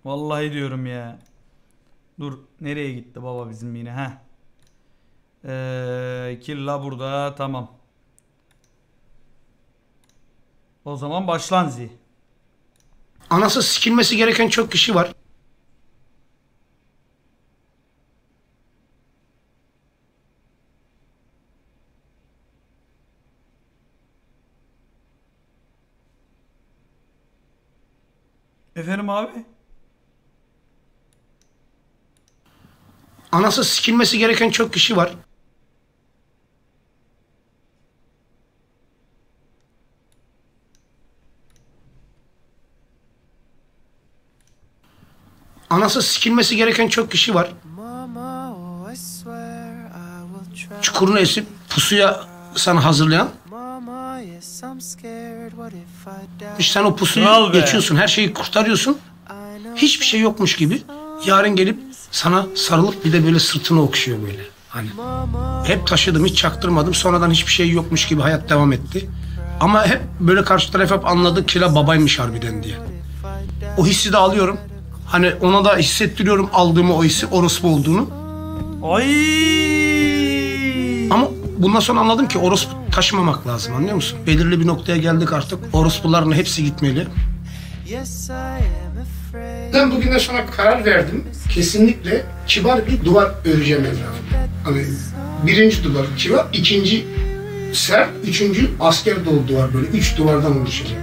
Vallahi diyorum ya. Dur nereye gitti baba bizim yine ha? Killa burada tamam. O zaman başlan zi. Anası sikilmesi gereken çok kişi var. Efendim abi? Anası sikilmesi gereken çok kişi var. Anası sikilmesi gereken çok kişi var. Çukurunu esip pusuya sana hazırlayan. İşte sen o pusuyu geçiyorsun, her şeyi kurtarıyorsun. Hiçbir şey yokmuş gibi. Yarın gelip sana sarılıp bir de böyle sırtını okşuyor böyle. Hani hep taşıdım, hiç çaktırmadım. Sonradan hiçbir şey yokmuş gibi hayat devam etti. Ama hep böyle karşı taraf hep anladı Killa babaymış harbiden diye. O hissi de alıyorum. Hani ona da hissettiriyorum aldığımı o hissi orospu olduğunu. Ay! Ama bundan sonra anladım ki orospu taşımamak lazım, anlıyor musun? Belirli bir noktaya geldik artık. Orospuların hepsi gitmeli. Ben bugünden sonra karar verdim. Kesinlikle kibar bir duvar öreceğim etrafına. Hani birinci duvar kibar, ikinci sert, üçüncü asker dolu duvar böyle. 3 duvardan oluşacak.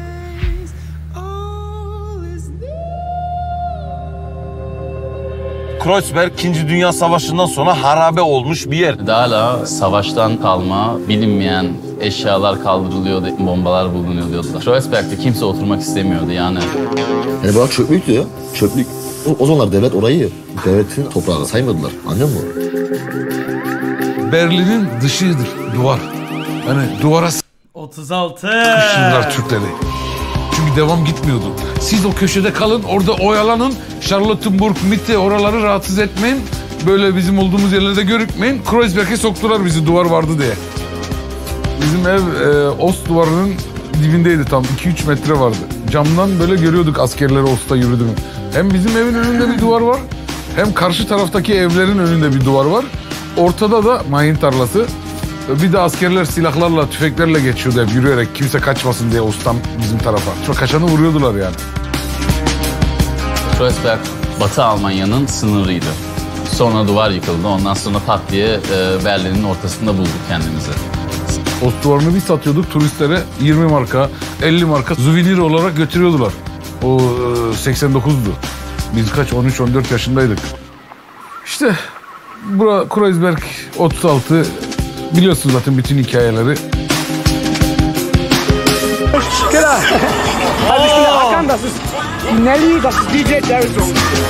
Kreuzberg 2. Dünya Savaşı'ndan sonra harabe olmuş bir yer. Hala savaştan kalma, bilinmeyen eşyalar kaldırılıyordu, bombalar bulunuyordu. Kreuzberg'de kimse oturmak istemiyordu yani. Yani bırak çöplüktü ya, çöplük. O zamanlar devlet orayı devletin toprağı saymadılar, anlıyor musun? Berlin'in dışıdır, duvar. Yani duvara 36. sıkıştırdılar Türkleri. Çünkü devam gitmiyordu. Siz o köşede kalın, orada oyalanın. Charlottenburg, Mitte oraları rahatsız etmeyin. Böyle bizim olduğumuz yerlerde görükmeyin. Kreuzberg'e soktular bizi duvar vardı diye. Bizim ev Ost duvarının dibindeydi tam. 2-3 metre vardı. Camdan böyle görüyorduk askerleri Ost'a yürüdüğünü. Hem bizim evin önünde bir duvar var. Hem karşı taraftaki evlerin önünde bir duvar var. Ortada da mayın tarlası. Bir de askerler silahlarla, tüfeklerle geçiyordu hep yürüyerek. Kimse kaçmasın diye Ost'tan bizim tarafa. Sonra kaçanı vuruyordular yani. Kreuzberg, Batı Almanya'nın sınırıydı. Sonra duvar yıkıldı. Ondan sonra pat diye Berlin'in ortasında bulduk kendimizi. Ost duvarını bir satıyorduk turistlere 20 marka, 50 marka souvenir olarak götürüyordular. O 89'du. Biz kaç 13-14 yaşındaydık. İşte bura Kreuzberg 36. Biliyorsunuz zaten bütün hikayeleri. Hakan, das ist Nelly, das ist DJ Deriso.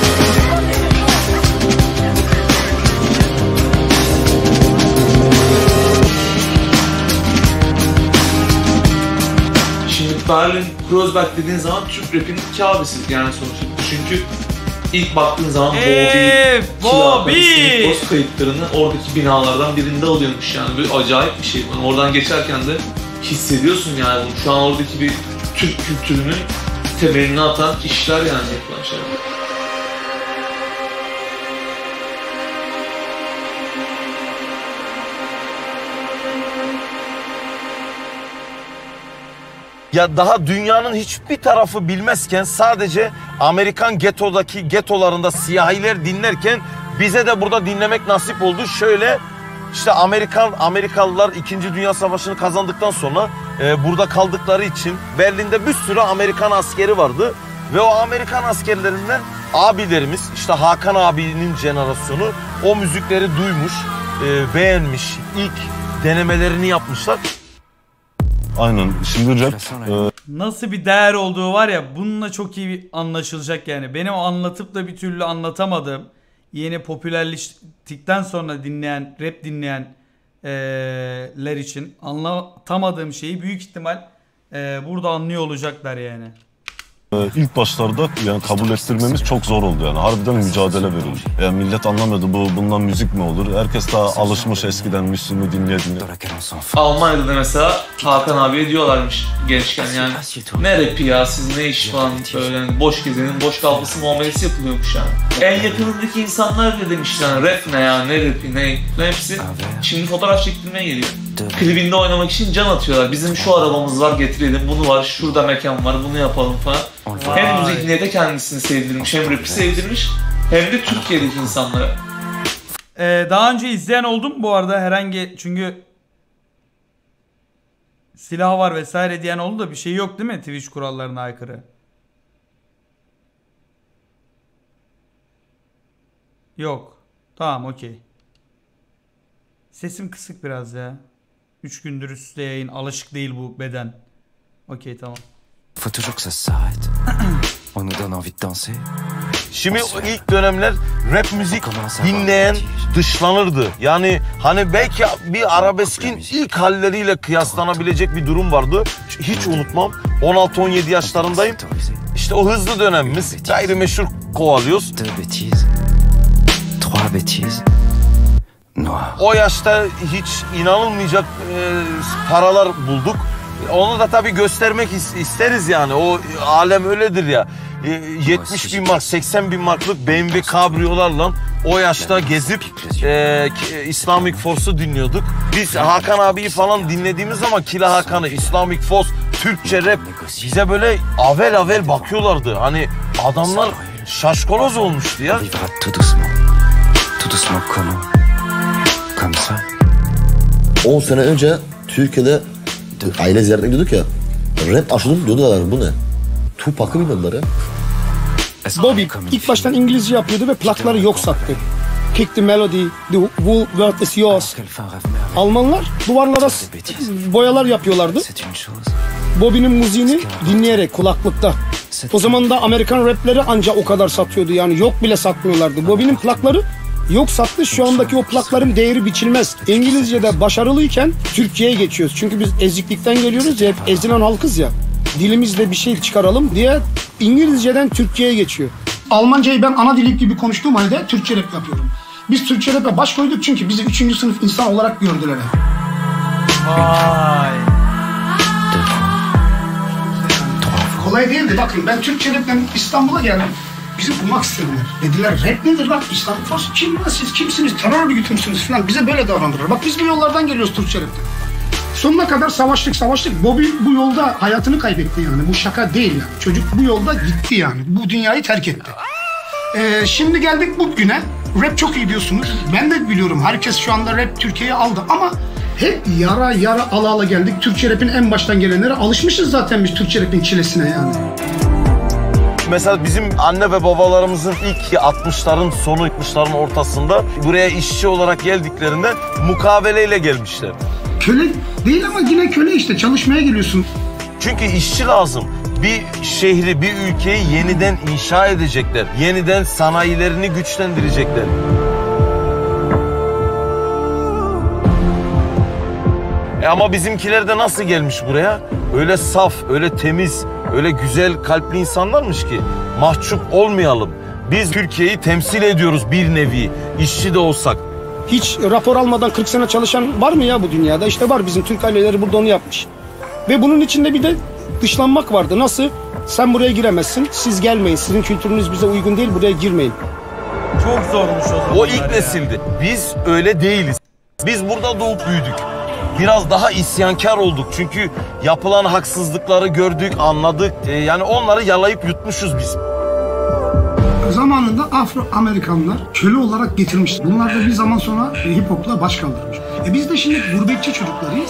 Şimdi Berlin, Kreuzberg dediğin zaman Türk rap'in Kabe'si yani sonuçta. Çünkü ilk baktığın zaman Bobby post kayıtlarını oradaki binalardan birinde alıyormuş yani. Böyle acayip bir şey. Yani oradan geçerken de hissediyorsun yani bunu. Şu an oradaki bir Türk kültürünün temelini atan işler yani yapılan şeyler. Ya daha dünyanın hiçbir tarafı bilmezken sadece Amerikan getolarında siyahiler dinlerken bize de burada dinlemek nasip oldu. Şöyle işte Amerikalılar 2. Dünya Savaşı'nı kazandıktan sonra burada kaldıkları için Berlin'de bir sürü Amerikan askeri vardı. Ve o Amerikan askerlerinden abilerimiz işte Hakan abinin jenerasyonu o müzikleri duymuş, beğenmiş, ilk denemelerini yapmışlar. Aynen. Şimdi rap... Nasıl bir değer olduğu var ya bununla çok iyi anlaşılacak yani. Benim anlatıp da bir türlü anlatamadığım yeni popülerleştikten sonra rap dinleyenler için anlatamadığım şeyi büyük ihtimal burada anlıyor olacaklar yani. İlk başlarda yani kabul ettirmemiz çok zor oldu yani. Harbiden mücadele verildi. Yani millet anlamadı bundan müzik mi olur? Herkes daha alışmış eskiden Müslüm'ü dinleye. Almanya'da da mesela Hakan abiye diyorlarmış gençken yani. Ne rapi ya, siz ne iş falan böyle yani boş gezenin boş kalması muamelesi yapılıyormuş yani. En yakınındaki insanlar da demiş yani rap ne ya, ne rapi ne hepsi şimdi fotoğraf çektirmeye geliyor. Klibinde oynamak için can atıyorlar. Bizim şu arabamız var getirelim, bunu var, şurada mekan var, bunu yapalım falan. Hem bu zihniyete kendisini sevdirmiş, hem rap'i sevdirmiş, hem de Türkiye'deki insanlara. Daha önce izleyen oldum bu arada herhangi, çünkü silah var vesaire diyen oldu da bir şey yok değil mi Twitch kurallarına aykırı? Yok. Tamam, okey. Sesim kısık biraz ya. 3 gündür üstte yayın. Alışık değil bu beden. Okey, tamam. Şimdi ilk dönemler rap müzik dinleyen dışlanırdı. Yani hani belki bir arabeskin ilk halleriyle kıyaslanabilecek bir durum vardı. Hiç unutmam. 16-17 yaşlarındayım. İşte o hızlı dönemimiz. Gayrimeşhur kovalıyoruz. O yaşta hiç inanılmayacak paralar bulduk. Onu da tabii göstermek isteriz yani. O alem öyledir ya. 70 bin mark, 80 bin marklık BMW kabriyolarla o yaşta gezip Islamic Force'u dinliyorduk. Biz Hakan abiyi falan dinlediğimiz zaman Killa Hakan'ı, Islamic Force, Türkçe rap bize böyle avel avel bakıyorlardı. Hani adamlar şaşkaloz olmuştu ya. 10 sene önce Türkiye'de aile ziyaretine gidiyorduk ya. Rap açılım diyordular, bu ne? Tupac'ı bilmediler ya. Bobby ilk baştan İngilizce yapıyordu ve plakları yok sattı. Kick the melody, the whole world is yours. Almanlar duvarlara boyalar yapıyorlardı. Bobby'nin müziğini dinleyerek kulaklıkta. O zaman da Amerikan rapleri ancak o kadar satıyordu, yani yok bile satmıyorlardı. Bobby'nin plakları yok sattı. Şu andaki o plakların değeri biçilmez. İngilizce'de başarılıyken Türkçe'ye geçiyoruz. Çünkü biz eziklikten geliyoruz ya, hep ezilen halkız ya. Dilimizle bir şey çıkaralım diye İngilizce'den Türkçe'ye geçiyor. Almancayı ben ana dilim gibi konuştuğum halde Türkçe rap yapıyorum. Biz Türkçe rap'e baş koyduk çünkü bizi 3. sınıf insan olarak gördüler. Vay. Kolay değildi. Bakın ben Türkçe rap'ten İstanbul'a geldim. Bizi bulmak istediler. Dediler rap nedir lan? İslam Force kim lan, siz kimsiniz? Terör örgütü müsünüz falan. Bize böyle davrandılar. Bak biz bu yollardan geliyoruz Türkçe rap'ten. Sonuna kadar savaştık. Bobby bu yolda hayatını kaybetti yani. Bu şaka değil yani. Çocuk bu yolda gitti yani. Bu dünyayı terk etti. Şimdi geldik bugüne. Rap çok iyi diyorsunuz. Ben de biliyorum. Herkes şu anda rap Türkiye'ye aldı ama hep yara ala geldik. Türkçe rap'in en baştan gelenlere alışmışız zaten biz Türkçe rap'in çilesine yani. Mesela bizim anne ve babalarımızın ilk 60'ların sonu 70'ların ortasında buraya işçi olarak geldiklerinde mukaveleyle gelmişler. Köle değil ama yine köle işte, çalışmaya geliyorsun. Çünkü işçi lazım. Bir şehri, bir ülkeyi yeniden inşa edecekler. Yeniden sanayilerini güçlendirecekler. Ama bizimkiler de nasıl gelmiş buraya? Öyle saf, öyle temiz, öyle güzel kalpli insanlarmış ki mahcup olmayalım. Biz Türkiye'yi temsil ediyoruz bir nevi, işçi de olsak. Hiç rapor almadan 40 sene çalışan var mı ya bu dünyada? İşte var, bizim Türk aileleri burada onu yapmış. Ve bunun içinde bir de dışlanmak vardı. Nasıl? Sen buraya giremezsin, siz gelmeyin, sizin kültürünüz bize uygun değil, buraya girmeyin. Çok zormuş o zaman. O ilk nesildi. Biz öyle değiliz. Biz burada doğup büyüdük. Biraz daha isyankar olduk çünkü yapılan haksızlıkları gördük, anladık. Yani onları yalayıp yutmuşuz biz. Zamanında Afro-Amerikanlar köle olarak getirmiş. Bunlar da bir zaman sonra hip hop'la baş kaldırmış. Biz de şimdi gurbetçi çocuklarıyız.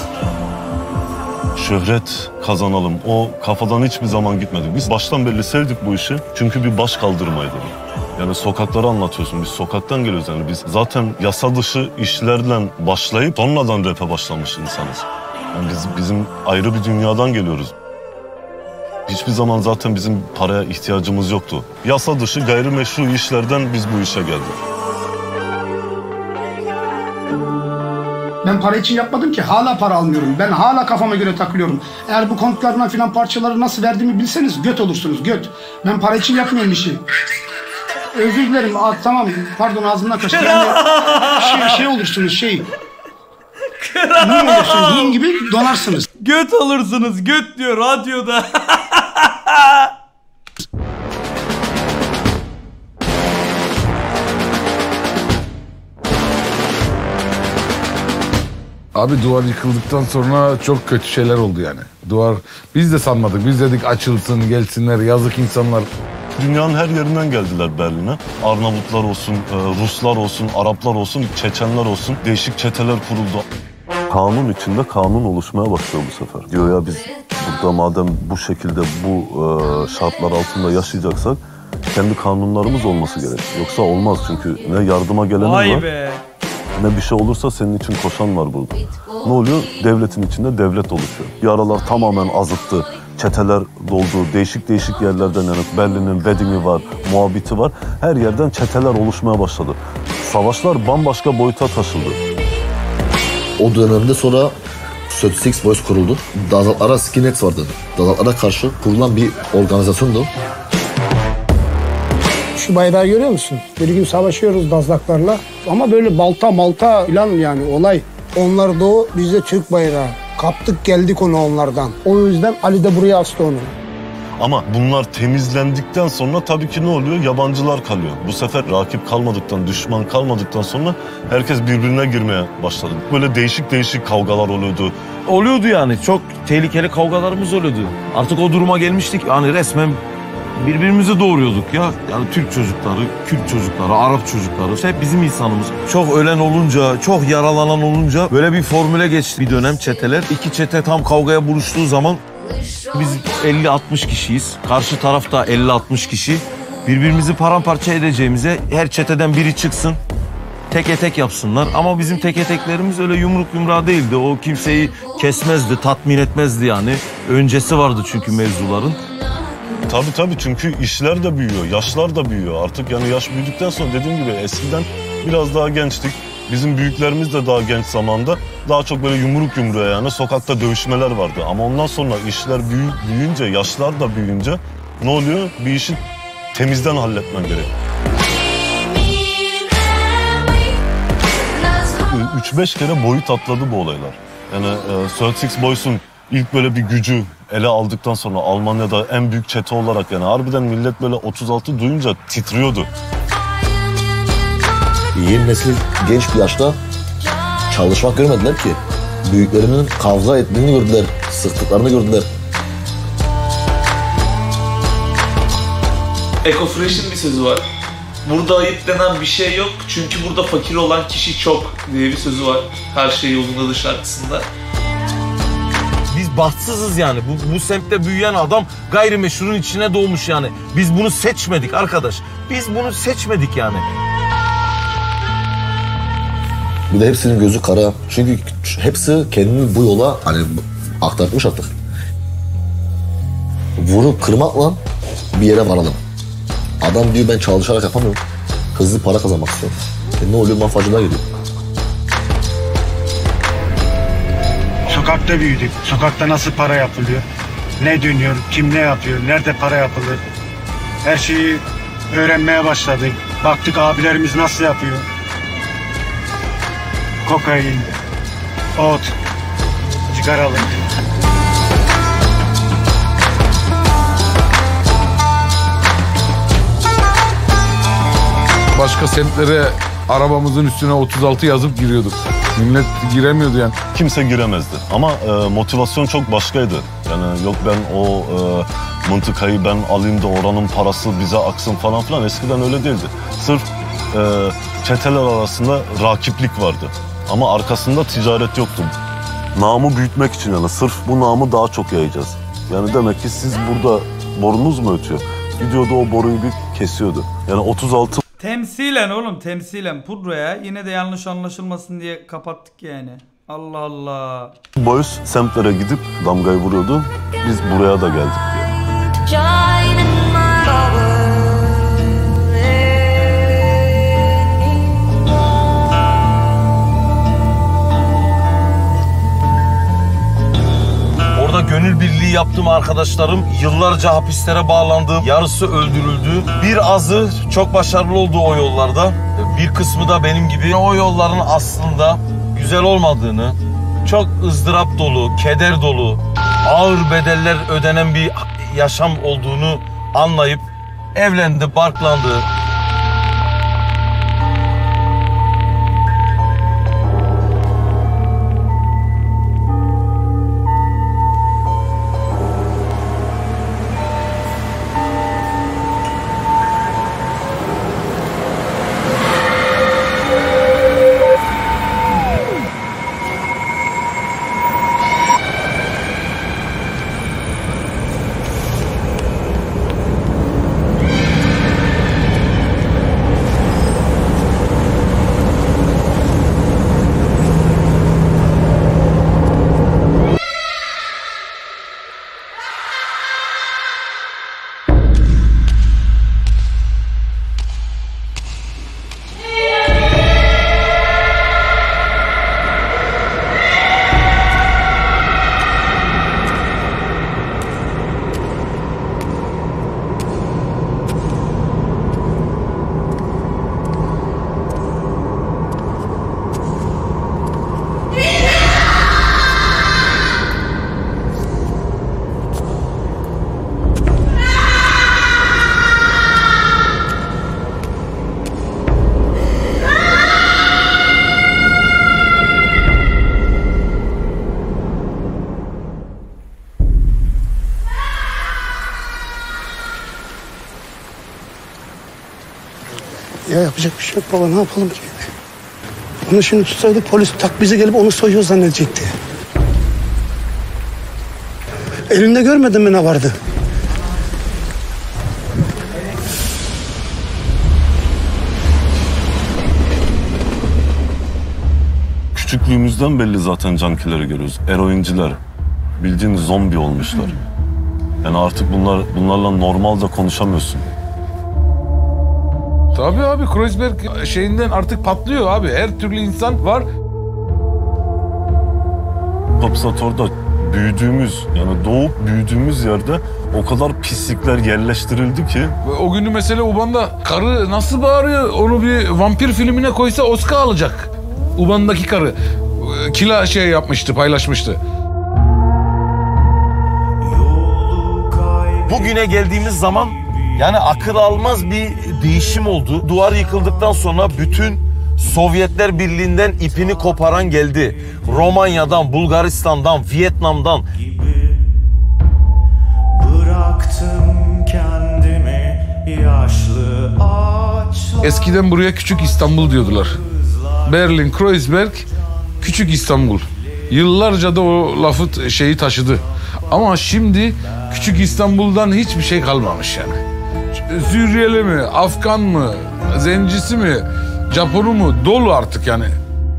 Şöhret kazanalım. O kafadan hiçbir zaman gitmedi. Biz baştan beri sevdik bu işi. Çünkü bir baş kaldırmaydı bu. Yani sokakları anlatıyorsun. Biz sokaktan geliyoruz yani. Biz zaten yasa dışı işlerle başlayıp sonradan rap'e başlamış insanız. Yani bizim ayrı bir dünyadan geliyoruz. Hiçbir zaman zaten bizim paraya ihtiyacımız yoktu. Yasa dışı gayrimeşru işlerden biz bu işe geldik. Ben para için yapmadım ki. Hala para almıyorum. Ben hala kafama göre takılıyorum. Eğer bu kontlarına filan parçaları nasıl verdiğimi bilseniz göt olursunuz, göt. Ben para için yapmıyorum işi. Özür dilerim. Tamam. Pardon, ağzımdan kaçtı. Yani şey olursunuz, Mum olursunuz. Mum gibi donarsınız. Göt olursunuz. Göt diyor radyoda. Abi duvar yıkıldıktan sonra çok kötü şeyler oldu yani. Duvar biz de sanmadık. Biz dedik açılsın, gelsinler, yazık insanlar. Dünyanın her yerinden geldiler Berlin'e. Arnavutlar olsun, Ruslar olsun, Araplar olsun, Çeçenler olsun. Değişik çeteler kuruldu. Kanun içinde kanun oluşmaya başlıyor bu sefer. Diyor ya biz burada madem bu şekilde bu şartlar altında yaşayacaksak kendi kanunlarımız olması gerek. Yoksa olmaz çünkü ne yardıma gelen var. Ne bir şey olursa senin için koşan var burada. Ne oluyor? Devletin içinde devlet oluşuyor. Yaralar tamamen azıttı. Çeteler doldu. Değişik değişik yerlerden yani Berlin'in Wedding'i var, muhabbeti var. Her yerden çeteler oluşmaya başladı. Savaşlar bambaşka boyuta taşıldı. O dönemde sonra 36 Boys kuruldu. Dazaltlara Skinheads vardı. Dazaltlara karşı kurulan bir organizasyondu. Şu bayrağı görüyor musun? Bir gün savaşıyoruz Dazlaklarla. Ama böyle balta falan yani olay. Onlar da o, biz de Türk bayrağı. Kaptık geldik onu onlardan. O yüzden Ali de buraya astı onu. Ama bunlar temizlendikten sonra tabii ki ne oluyor? Yabancılar kalıyor. Bu sefer rakip kalmadıktan, düşman kalmadıktan sonra herkes birbirine girmeye başladı. Böyle değişik değişik kavgalar oluyordu. Oluyordu yani. Çok tehlikeli kavgalarımız oluyordu. Artık o duruma gelmiştik. Yani resmen birbirimizi doğuruyorduk ya. Yani Türk çocukları, Kürt çocukları, Arap çocukları. Hep bizim insanımız. Çok ölen olunca, çok yaralanan olunca böyle bir formüle geçti bir dönem çeteler. İki çete tam kavgaya buluştuğu zaman biz 50-60 kişiyiz. Karşı taraf da 50-60 kişi. Birbirimizi paramparça edeceğimize her çeteden biri çıksın. Teke tek yapsınlar. Ama bizim teke teklerimiz öyle yumruk yumruğa değildi. O kimseyi kesmezdi, tatmin etmezdi yani. Öncesi vardı çünkü mevzuların. Tabii çünkü işler de büyüyor, yaşlar da büyüyor. Artık yani yaş büyüdükten sonra dediğim gibi eskiden biraz daha gençtik. Bizim büyüklerimiz de daha genç zamanda daha çok böyle yumruk yumruğa yani sokakta dövüşmeler vardı. Ama ondan sonra işler büyüyünce, yaşlar da büyüyünce ne oluyor? Bir işi temizden halletmen gerek. 3-5 kere boyut atladı bu olaylar. Yani 36 Boys'un ilk böyle bir gücü ele aldıktan sonra Almanya'da en büyük çete olarak yani harbiden millet böyle 36 duyunca titriyordu. Yeni nesil genç bir yaşta çalışmak görmediler ki. Büyüklerinin kavga ettiğini gördüler, sıktıklarını gördüler. Ecofresh'in bir sözü var. Burada ayıp denen bir şey yok çünkü burada fakir olan kişi çok diye bir sözü var. Her şey yolundadır şarkısında. Biz bahtsızız yani. Bu semtte büyüyen adam gayrimeşrunun içine doğmuş yani. Biz bunu seçmedik arkadaş. Biz bunu seçmedik yani. Bir de hepsinin gözü kara. Çünkü hepsi kendini bu yola hani aktarmış artık. Vurup kırmakla bir yere varalım. Adam diyor ben çalışarak yapamıyorum. Hızlı para kazanmak istiyorum. Ne oluyor? Mafyacılar geliyor. Sokakta büyüdük. Sokakta nasıl para yapılıyor? Ne dönüyor? Kim ne yapıyor? Nerede para yapılır? Her şeyi öğrenmeye başladık. Baktık abilerimiz nasıl yapıyor. Kokain, ot, sigaralık. Başka semtlere arabamızın üstüne 36 yazıp giriyorduk. Millet giremiyordu yani. Kimse giremezdi ama motivasyon çok başkaydı. Yani yok ben o mıntıkayı ben alayım da oranın parası bize aksın falan filan. Eskiden öyle değildi. Sırf çeteler arasında rakiplik vardı. Ama arkasında ticaret yoktu. Namı büyütmek için yani sırf bu namı daha çok yayacağız. Yani demek ki siz burada borunuz mu ötüyor? Gidiyordu o boruyu bir kesiyordu. Yani 36 Temsilen oğlum temsilen pudroya yine de yanlış anlaşılmasın diye kapattık yani. Allah Allah. Boys semtlere gidip damgayı vuruyordu. Biz buraya da geldik diye. yaptığım arkadaşlarım yıllarca hapislere bağlandı. Yarısı öldürüldü. Bir azı çok başarılı oldu o yollarda. Bir kısmı da benim gibi o yolların aslında güzel olmadığını, çok ızdırap dolu, keder dolu, ağır bedeller ödenen bir yaşam olduğunu anlayıp evlendi, barklandı. Ya yapacak bir şey yok baba, ne yapalım ki? Onu şimdi tutsaydı polis tak bize gelip onu soyuyor zannedecekti. Elinde görmedin mi ne vardı? Küçüklüğümüzden belli zaten cankileri görüyoruz. Eroinciler. Bildiğin zombi olmuşlar. Yani artık bunlarla normalde konuşamıyorsun. Tabii abi, Kreuzberg şeyinden artık patlıyor abi. Her türlü insan var. Kopsator'da büyüdüğümüz, yani doğup büyüdüğümüz yerde o kadar pislikler yerleştirildi ki. O günü mesela Uban'da karı nasıl bağırıyor? Onu bir vampir filmine koysa Oscar alacak. Uban'daki karı. Kila şey yapmıştı, paylaşmıştı. Bugüne geldiğimiz zaman yani akıl almaz bir değişim oldu. Duvar yıkıldıktan sonra bütün Sovyetler Birliği'nden ipini koparan geldi. Romanya'dan, Bulgaristan'dan, Vietnam'dan. Bıraktım kendimi yaşlı ağaçlar. Eskiden buraya Küçük İstanbul diyordular. Berlin, Kreuzberg, Küçük İstanbul. Yıllarca da o lafı şeyi taşıdı. Ama şimdi Küçük İstanbul'dan hiçbir şey kalmamış yani. Suriyeli mi, Afgan mı, Zencisi mi, Japonu mu dolu artık yani.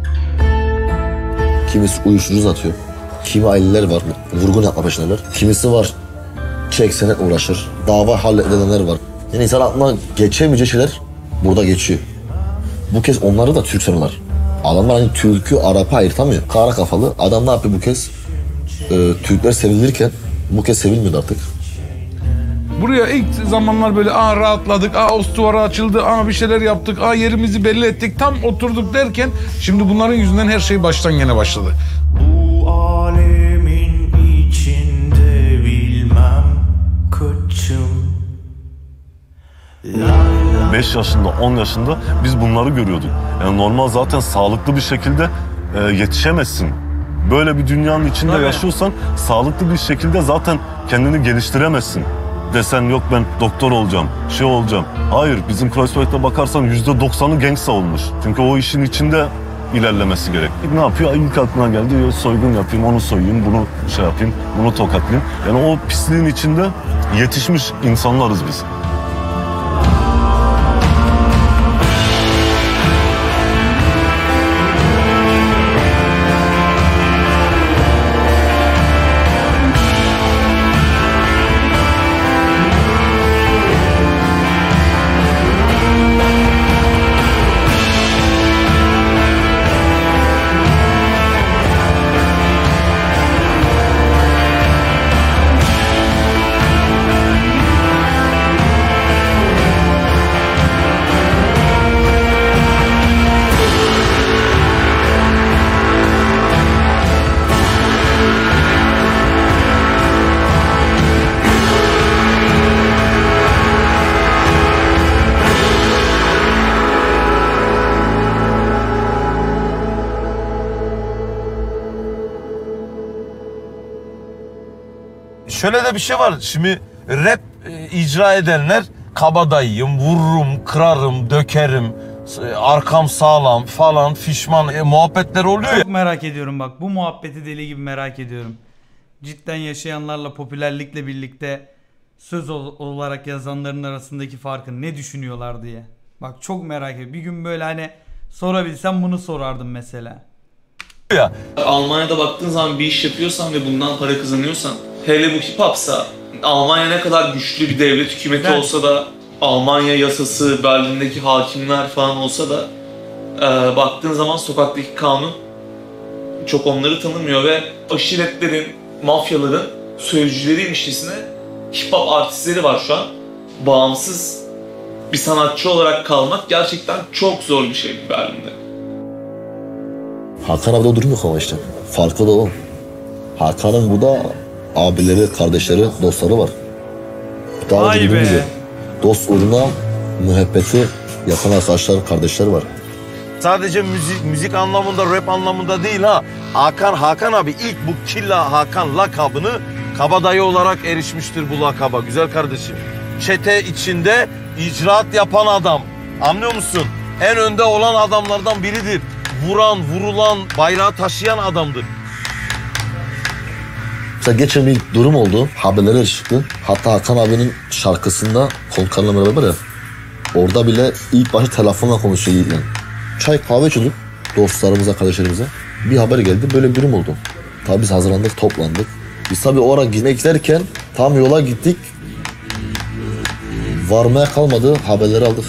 Kimisi uyuşturucu satıyor. Kimi aileler var, vurgun yapma peşindeler. Kimisi var, çek senet uğraşır. Dava halledenler var. Yani insan aklına geçemeyeceği şeyler burada geçiyor. Bu kez onları da Türk sanırlar. Adamlar hani Türk'ü Arap'a ayırtamıyor. Kara kafalı. Adam ne yapıyor bu kez? Türkler sevilirken bu kez sevilmiyor artık. Buraya ilk zamanlar böyle rahatladık, Ostuvara açıldı, bir şeyler yaptık, yerimizi belli ettik, tam oturduk derken şimdi bunların yüzünden her şey baştan gene başladı. Bu alemin içinde bilmem kaçım. 5 yaşında, 10 yaşında biz bunları görüyorduk. Yani normal zaten sağlıklı bir şekilde yetişemezsin. Böyle bir dünyanın içinde yaşıyorsan sağlıklı bir şekilde zaten kendini geliştiremezsin. Desen yok ben doktor olacağım, şey olacağım. Hayır, bizim Kreuzberg'de bakarsan %90'ı gangsta olmuş. Çünkü o işin içinde ilerlemesi gerek. Ne yapıyor? İlk aklına geldi, soygun yapayım, onu soyayım, bunu şey yapayım, bunu tokatlayayım. Yani o pisliğin içinde yetişmiş insanlarız biz. şöyle de bir şey var. Şimdi rap icra edenler kabadayıyım, vururum, kırarım, dökerim, arkam sağlam falan fişman muhabbetler oluyor ya. Çok merak ediyorum bak. Bu muhabbeti deli gibi merak ediyorum. Cidden yaşayanlarla popülerlikle birlikte söz olarak yazanların arasındaki farkı ne düşünüyorlar diye. Bak çok merak ediyorum. Bir gün böyle hani sorabilsem bunu sorardım mesela. Ya. Almanya'da baktığın zaman bir iş yapıyorsan ve bundan para kazanıyorsan, hele bu hip hopsa, Almanya ne kadar güçlü bir devlet hükümeti olsa da, Almanya yasası, Berlin'deki hakimler falan olsa da baktığın zaman sokaktaki kanun çok onları tanımıyor ve aşiretlerin, mafyaların sözcüleriymişçesine hip hop artistleri var şu an. Bağımsız bir sanatçı olarak kalmak gerçekten çok zor bir şey Berlin'de. Hakan abi de o durum yok ama işte. Farkı da o. Hakan'ın burada abileri, kardeşleri, dostları var. Daha önce dediğim gibi dost uğruna müebbeti yapan arkadaşlar, kardeşler var. Sadece müzik anlamında, rap anlamında değil ha. Hakan abi ilk bu Killa Hakan lakabını kabadayı olarak erişmiştir bu lakaba. Güzel kardeşim. Çete içinde icraat yapan adam. Anlıyor musun? En önde olan adamlardan biridir. Vuran, vurulan, bayrağı taşıyan adamdır. Mesela geçen bir durum oldu. Haberlere çıktı. Hatta Hakan abinin şarkısında Konkan'la beraber ya. Orada bile ilk başta telefonla konuşuyor Yiğit'le. Çay kahve içiyorduk dostlarımıza, kardeşlerimize. Bir haber geldi, böyle bir durum oldu. Tabii biz hazırlandık, toplandık. Biz tabii o ara gitmek giderken tam yola gittik. Varmaya kalmadı, haberleri aldık.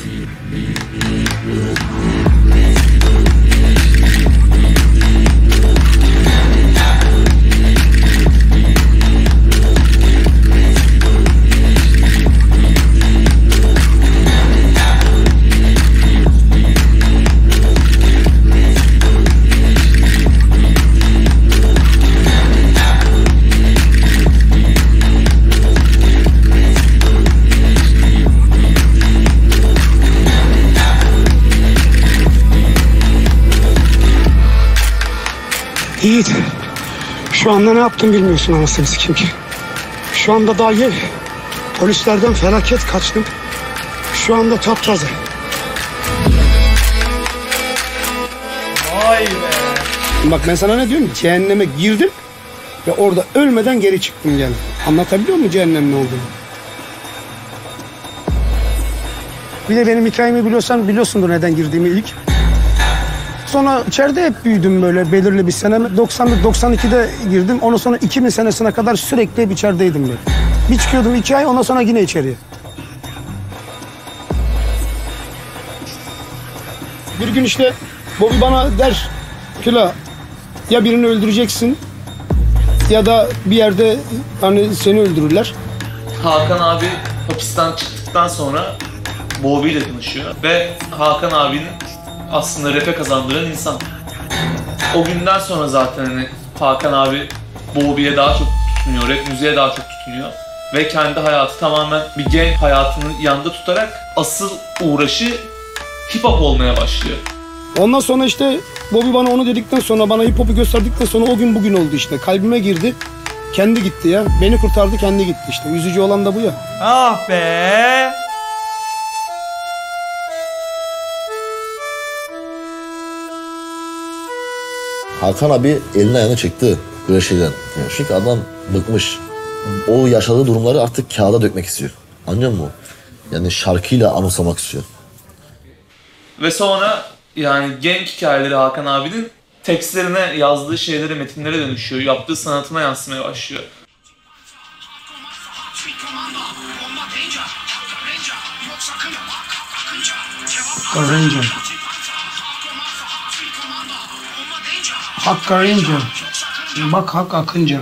Yiğit, şu anda ne yaptın bilmiyorsun anasını sikim ki. Şu anda daha yeni polislerden felaket kaçtım. Şu anda taptaze. Vay be. Bak ben sana ne diyorum? Cehenneme girdim ve orada ölmeden geri çıktım yani. Anlatabiliyor muyum cehennem ne olduğunu? Bir de benim hikayemi biliyorsundur neden girdiğimi ilk. Sonra içeride hep büyüdüm böyle belirli bir sene. 91-92'de girdim. Ondan sonra 2000 senesine kadar sürekli hep içerideydim böyle. Bir çıkıyordum 2 ay, ondan sonra yine içeriye. Bir gün işte Bobby bana der, Killa ya birini öldüreceksin ya da bir yerde hani seni öldürürler. Hakan abi hapisten çıktıktan sonra Bobby ile tanışıyor ve Hakan abinin aslında rap'e kazandıran insan. O günden sonra zaten hani Hakan abi Bobby'ye daha çok tutunuyor, rap müziğe daha çok tutunuyor. Ve kendi hayatı tamamen bir gang hayatını yanında tutarak asıl uğraşı hip hop olmaya başlıyor. Ondan sonra işte Bobby bana onu dedikten sonra, bana hip hop'u gösterdikten sonra o gün bugün oldu işte. Kalbime girdi, kendi gitti ya. Beni kurtardı, kendi gitti işte. Üzücü olan da bu ya. Ah be! Hakan abi elini ayağını çekti böyle şeyden. Yani çünkü adam bıkmış. O yaşadığı durumları artık kağıda dökmek istiyor. Anlıyor musun? Yani şarkıyla anımsamak istiyor. Ve sonra yani gang hikayeleri Hakan abinin tekstlerine yazdığı şeylere, metinlere dönüşüyor. Yaptığı sanatına yansımaya başlıyor. Karınca. Hak karınca. Bak hak akınca.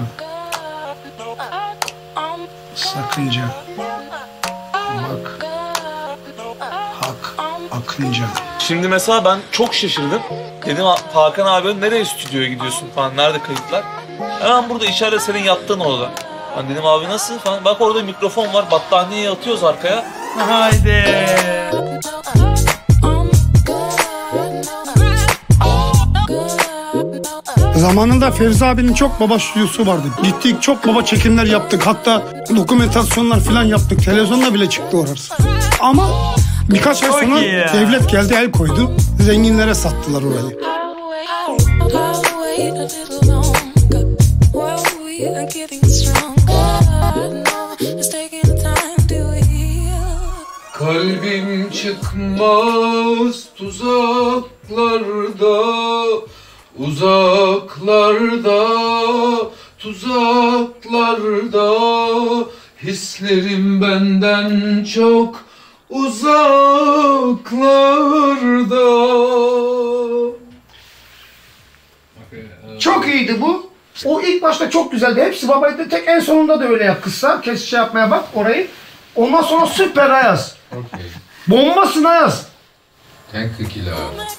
Sakınca. Bak hak akınca. Şimdi mesela ben çok şaşırdım. Dedim Hakan abi nereye stüdyoya gidiyorsun falan, nerede kayıtlar? Hemen burada içeride senin yattığın odada. Ben dedim abi nasıl falan. Bak orada mikrofon var, battaniyeyi atıyoruz arkaya. Haydi. Zamanında Fevzi abinin çok baba stüdyosu vardı. Gittik çok baba çekimler yaptık. Hatta dokumentasyonlar falan yaptık. Televizyonda bile çıktı orası. Ama birkaç ay sonra devlet geldi, el koydu. Zenginlere sattılar orayı. Kalbim çıkmaz tuzaklarda, uzaklarda, tuzaklarda, hislerim benden çok uzaklarda. Çok iyiydi bu. O ilk başta çok güzeldi. Hepsi babaydı. Tek en sonunda da öyle yap kısa. Kes şey yapmaya bak orayı. Ondan sonra süper Ayaz. Okay. Bombasın Ayaz. Thank you Killa.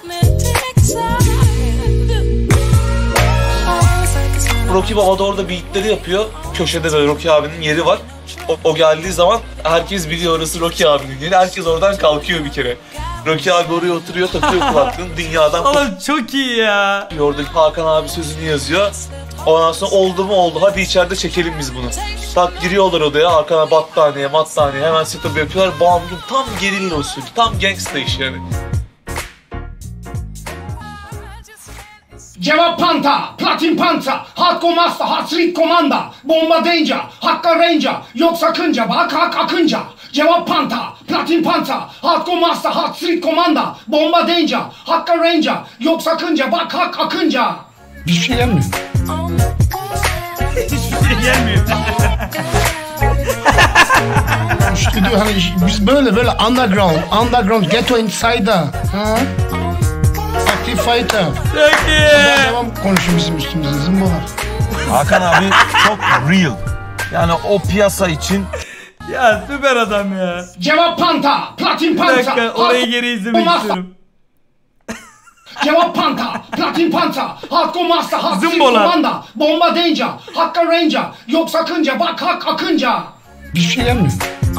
Rocky Baba da orada beatleri yapıyor. Köşede de Rocky abinin yeri var. O geldiği zaman herkes biliyor orası Rocky abinin yeri. Herkes oradan kalkıyor bir kere. Rocky abi oraya oturuyor, takıyor kulaklığını, dünyadan Oğlum çok iyi ya. Orada Hakan abi sözünü yazıyor. Ondan sonra oldu mu oldu, hadi içeride çekelim biz bunu. Tak giriyorlar odaya, Hakan'a battaniye, hemen setup yapıyorlar. Bam güm, tam gerilla usulü, tam gangsta iş yani. Cevap Panta, Platin Panta, Hardcore Master, Hard Street Commander, Bomba Danger, Hakka Ranger, yok sakınca, bak hak akınca. Cevap Panta, Platin Panta, Hardcore Master, Hard Street Commander, Bomba Danger, Hakka Ranger, yok sakınca, bak hak akınca. Hiçbir şey gelmiyor. Hiçbir şey gelmiyor. Stüdyo hani biz böyle underground, ghetto insider. Ha? Active fighter. Çok iyi. Devam konuşun bizim üstümüzde zımbalar. Hakan abi çok real. Yani o piyasa için. Ya süper adam ya. Cevap Panta, Platin Panta. Bir dakika orayı geri izlemek istiyorum. Cevap Panta, Platin Panta, Hardcore Master, Hard Street Zımbola. Commander, Bomba Danger, Hakka Ranger, yok sakınca, bak hak akınca. Hiçbir şey gelmiyor.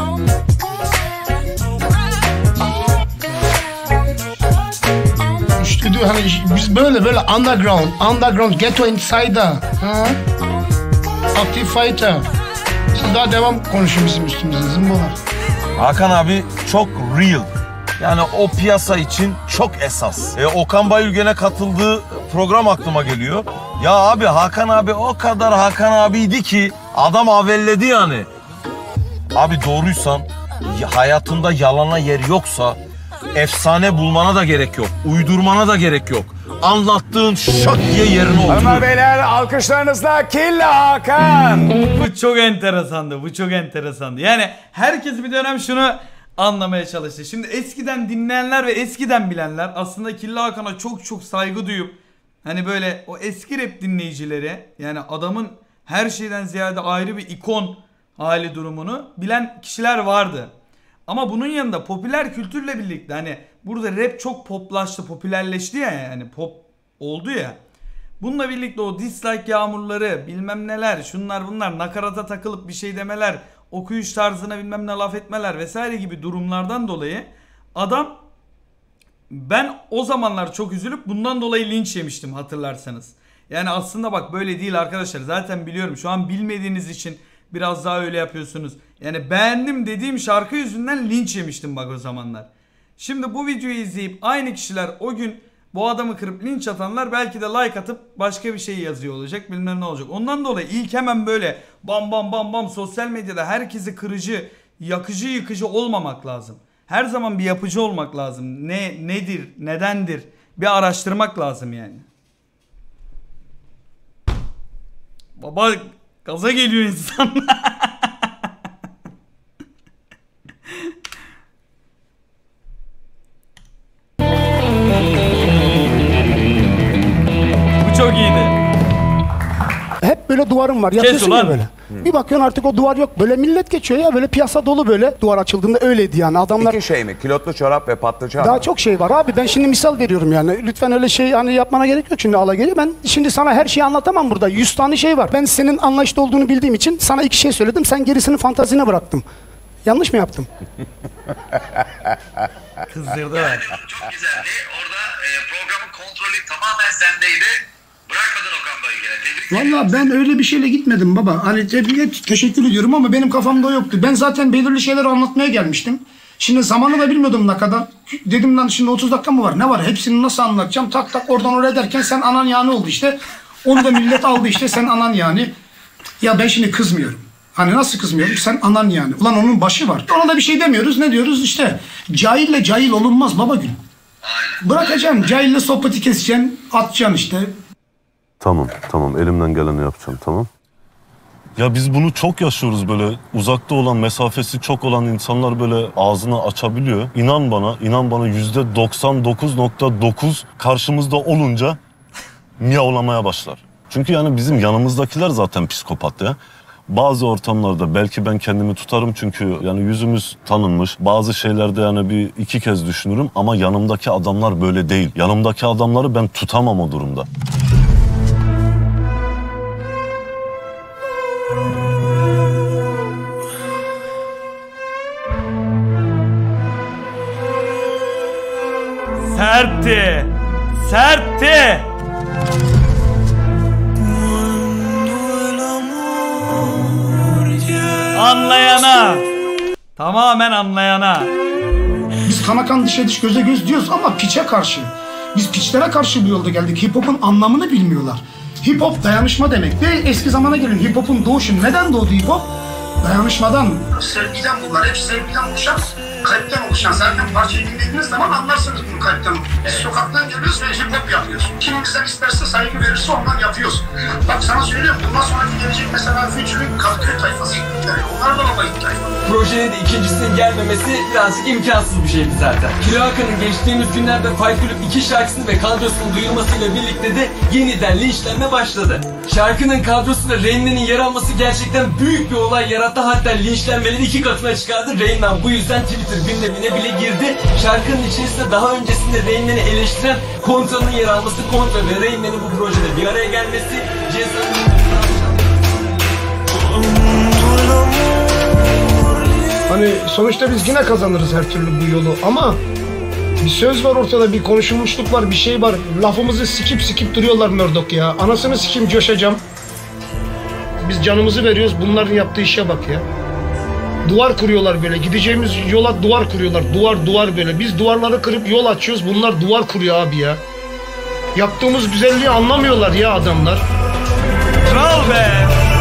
Stüdyo hani biz böyle underground, ghetto insider. Ha? Active fighter. Siz daha devam konuşun bizim üstümüzde zımbalar. Hakan abi çok real. Yani o piyasa için çok esas. Okan Bayülgen'e katıldığı program aklıma geliyor. Ya abi Hakan abi o kadar Hakan abiydi ki adam avelledi yani. Abi doğruysan, hayatında yalana yer yoksa efsane bulmana da gerek yok. Uydurmana da gerek yok. Anlattığın şak diye yerine oturuyor. Hanımlar beyler alkışlarınızla Killa Hakan. Bu çok enteresandı. Yani herkes bir dönem şunu anlamaya çalıştı. Şimdi eskiden dinleyenler ve eskiden bilenler aslında Killa Hakan'a çok saygı duyup hani böyle o eski rap dinleyicileri, yani adamın her şeyden ziyade ayrı bir ikon hali durumunu bilen kişiler vardı. Ama bunun yanında popüler kültürle birlikte hani burada rap çok poplaştı, popülerleşti ya, yani pop oldu ya. Bununla birlikte o dislike yağmurları, bilmem neler, şunlar bunlar, nakarata takılıp bir şey demeler, okuyuş tarzına bilmem ne laf etmeler vesaire gibi durumlardan dolayı adam, ben o zamanlar çok üzülüp bundan dolayı linç yemiştim hatırlarsanız. Yani aslında bak böyle değil arkadaşlar, zaten biliyorum şu an bilmediğiniz için biraz daha öyle yapıyorsunuz. Yani beğendim dediğim şarkı yüzünden linç yemiştim bak o zamanlar. Şimdi bu videoyu izleyip aynı kişiler o gün bu adamı kırıp linç atanlar belki de like atıp başka bir şey yazıyor olacak, bilmem ne olacak. Ondan dolayı ilk hemen böyle bam sosyal medyada herkesi kırıcı, yakıcı, yıkıcı olmamak lazım. Her zaman bir yapıcı olmak lazım. Nedir, nedendir bir araştırmak lazım yani. Baba gaza geliyor insan. Bu çok iyiydi. Hep böyle duvarım var. Yapıyorsun ya böyle. Bir bakıyorsun artık o duvar yok. Böyle millet geçiyor ya, böyle piyasa dolu böyle. Duvar açıldığında öyleydi yani adamlar. İki şey mi? Kilotlu çorap ve patlıcan. Daha çok şey var abi. Ben şimdi misal veriyorum yani. Lütfen öyle şey hani yapmana gerek yok şimdi ala geliyor. Ben şimdi sana her şeyi anlatamam burada. 100 tane şey var. Ben senin anlayışlı olduğunu bildiğim için sana 2 şey söyledim. Sen gerisini fantazine bıraktım. Yanlış mı yaptım? Kızdırdılar. Çok güzeldi. Orada programın kontrolü tamamen sendeydi. Valla ben öyle bir şeyle gitmedim baba. Hani teşekkür ediyorum ama benim kafamda yoktu. Ben zaten belirli şeyleri anlatmaya gelmiştim. Şimdi zamanı da bilmiyordum ne kadar. Dedim lan şimdi 30 dakika mı var? Ne var? Hepsini nasıl anlatacağım? Tak tak oradan oraya derken sen anan yani oldu işte. Onu da millet aldı işte sen anan yani. Ya ben şimdi kızmıyorum. Hani nasıl kızmıyorum? Sen anan yani. Ulan onun başı var. Ona da bir şey demiyoruz. Ne diyoruz? İşte cahille cahil olunmaz baba gün. Bırakacaksın. Cahille sohbeti keseceksin. Atacaksın işte. Tamam elimden geleni yapacağım tamam. Ya biz bunu çok yaşıyoruz böyle uzakta olan mesafesi çok olan insanlar böyle ağzını açabiliyor. İnan bana %99.9 karşımızda olunca miyavlamaya başlar. Çünkü yani bizim yanımızdakiler zaten psikopat ya. Bazı ortamlarda belki ben kendimi tutarım çünkü yani yüzümüz tanınmış. Bazı şeylerde yani bir iki kez düşünürüm ama yanımdaki adamlar böyle değil. Yanımdaki adamları ben tutamam o durumda. Sertti. Anlayana. Tamamen anlayana. Biz kana kan dişe diş göze göz diyoruz ama piçe karşı. Biz piçlere karşı bu yolda geldik. Hip hop'un anlamını bilmiyorlar. Hip hop dayanışma demek. Ve eski zamana gelin hip hop'un doğuşu. Neden doğdu hip hop? Dayanışmadan. Sevgiden bunlar. Hep sevgiden oluşan, kalpten oluşan. Zaten parçayı dinlediğiniz zaman anlarsınız bunu kalpten. Biz sokaktan geliyoruz ve hip hop yapıyoruz. Kim bizden isterse saygı verirse ondan yapıyoruz. Bak sana söylüyorum bundan sonraki gelecek mesela Füçül'ün Kadıköy tayfası. Yani onlar da babayı tayfa. Projenin de ikincisinin gelmemesi birazcık imkansız bir şeydi zaten. Kilo Hakan'ın geçtiğimiz günlerde Fight Club 2 şarkısını ve kadrosunun duyurmasıyla birlikte de yeniden linçlenme başladı. Şarkının kadrosunda Rain Man'in yer alması gerçekten büyük bir olay yarattı. Hatta linçlenmeleri 2 katına çıkardı. Rain Man bu yüzden Twitter gündemine bile girdi. Şarkının içerisinde daha öncesinde Rain Man'i eleştiren Kontra'nın yer alması, Kontra ve Rain Man'in bu projede bir araya gelmesi, Ceza'nın... Hani sonuçta biz yine kazanırız her türlü bu yolu ama bir söz var ortada, bir konuşulmuşluk var, bir şey var. Lafımızı sikip duruyorlar Murdoch ya. Anasını sikim coşacağım. Biz canımızı veriyoruz, bunların yaptığı işe bak ya. Duvar kuruyorlar böyle, gideceğimiz yola duvar kuruyorlar. Duvar böyle. Biz duvarları kırıp yol açıyoruz, bunlar duvar kuruyor abi ya. Yaptığımız güzelliği anlamıyorlar ya adamlar. Kral be!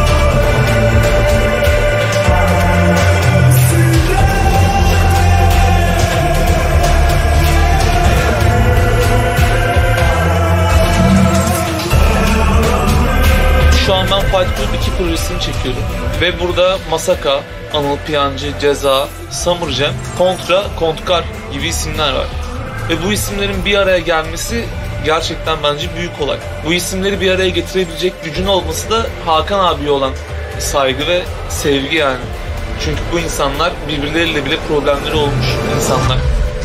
Şu an ben Fight Club 2 projesini çekiyorum. Ve burada Masaka, Anıl Piyancı, Ceza, Summer Jam, Kontra, Kontkar gibi isimler var. Ve bu isimlerin bir araya gelmesi gerçekten bence büyük olay. Bu isimleri bir araya getirebilecek gücün olması da Hakan abiye olan saygı ve sevgi yani. Çünkü bu insanlar birbirleriyle bile problemleri olmuş insanlar.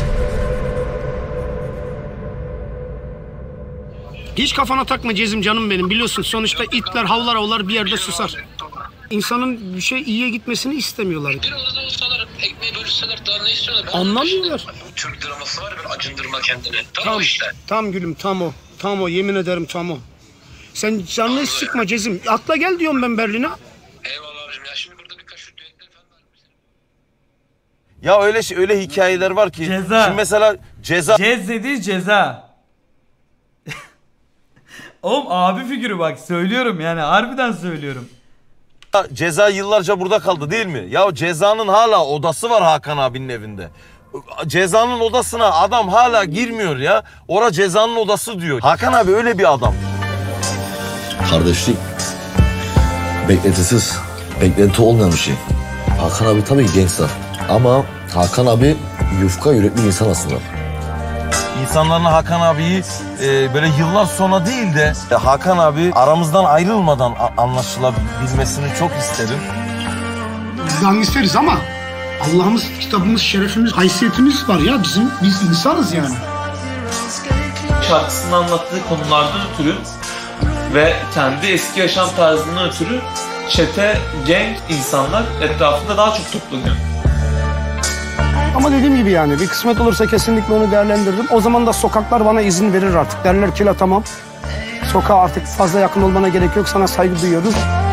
Hiç kafana takma Cezim canım benim, biliyorsun sonuçta itler havlar bir yerde susar. İnsanın bir şey iyiye gitmesini istemiyorlar. Bir odada olsalar, ekmeği bölüşseler daha ne istiyorlar? Anlamıyorlar. Türk draması var ya, acındırma kendini. Tam o işte. Tam gülüm, tam o yemin ederim tam o. Sen canını sıkma Cezim. Atla gel diyorum ben Berlin'e. Eyvallah abicim ya, şimdi burada birkaç düetler falan var. Ya öyle hikayeler var ki. Ceza. Şimdi mesela Ceza. Cez dediği Ceza. Oğlum abi figürü bak, söylüyorum yani, harbiden söylüyorum. Ceza yıllarca burada kaldı değil mi? Ya Ceza'nın hala odası var Hakan abinin evinde. Ceza'nın odasına adam hala girmiyor ya. Ora Ceza'nın odası diyor. Hakan abi öyle bir adam. Kardeşlik beklentisiz, beklenti olmayan bir şey. Hakan abi tabii ki gangster ama Hakan abi yufka yürekli insan aslında. İnsanların Hakan abiyi böyle yıllar sonra değil de Hakan abi aramızdan ayrılmadan anlaşılabilmesini çok isterim. Bizden isteriz ama Allah'ımız, kitabımız, şerefimiz, haysiyetimiz var ya bizim. Biz insanız yani. Şarkısını anlattığı konulardan ötürü ve kendi eski yaşam tarzından ötürü çete, gang insanlar etrafında daha çok toplanıyor. Ama dediğim gibi yani bir kısmet olursa kesinlikle onu değerlendiririm. O zaman da sokaklar bana izin verir artık. Derler ki la tamam. sokağa artık fazla yakın olmana gerek yok. Sana saygı duyuyorum.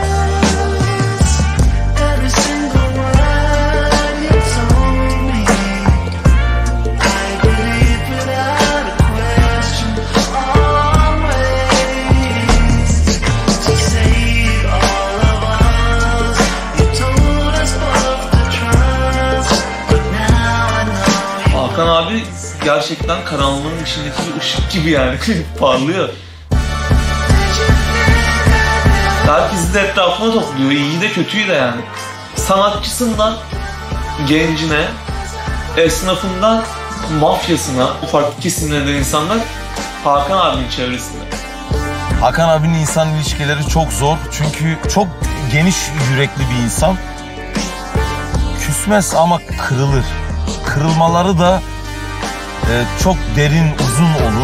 Hakan abi gerçekten karanlığın içindeki bir ışık gibi yani parlıyor. Herkesi de etrafına topluyor, iyi de kötüyü de yani. Sanatçısından gencine, esnafından mafyasına, farklı kesimlerden insanlar Hakan abinin çevresinde. Hakan abinin insan ilişkileri çok zor çünkü çok geniş yürekli bir insan. Küsmez ama kırılır. Kırılmaları da çok derin, uzun olur.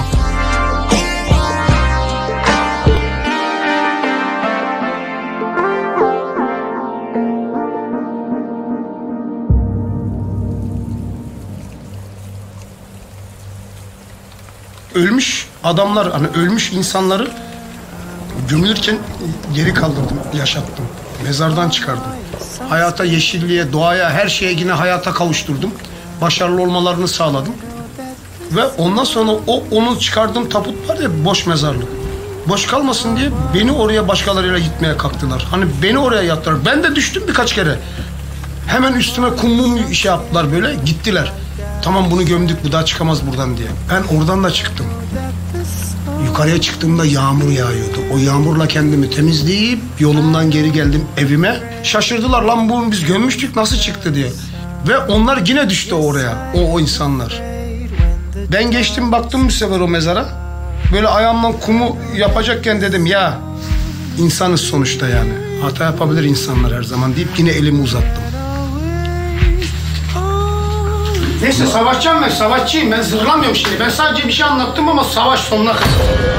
Ölmüş adamlar, hani ölmüş insanları gömülürken geri kaldırdım, yaşattım. Mezardan çıkardım. Hayata, yeşilliğe, doğaya, her şeye yine hayata kavuşturdum. Başarılı olmalarını sağladım. Ve ondan sonra onu çıkardığım tabut var ya, boş mezarlık. Boş kalmasın diye beni oraya başkalarıyla gitmeye kalktılar. Hani beni oraya yattılar. Ben de düştüm birkaç kere. Hemen üstüme kumum şey yaptılar böyle, gittiler. Tamam bunu gömdük, bu daha çıkamaz buradan diye. Ben oradan da çıktım. Yukarıya çıktığımda yağmur yağıyordu. O yağmurla kendimi temizleyip yolumdan geri geldim evime. Şaşırdılar, lan bunu biz gömmüştük nasıl çıktı diye. Ve onlar yine düştü oraya, o insanlar. Ben geçtim baktım bir sefer o mezara. Böyle ayağımdan kumu yapacakken dedim ya, insanız sonuçta yani. Hata yapabilir insanlar her zaman deyip yine elimi uzattım. Neyse savaşacağım ben, savaşçıyım. Ben zırlamıyorum şimdi. Ben sadece bir şey anlattım ama savaş sonuna kadar.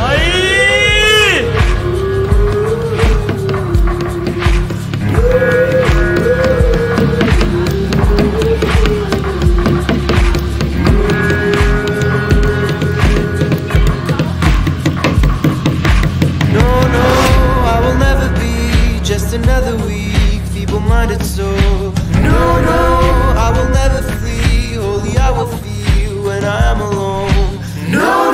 Another weak, feeble-minded soul. No, no, I will never flee. Only I will feel when I am alone. No.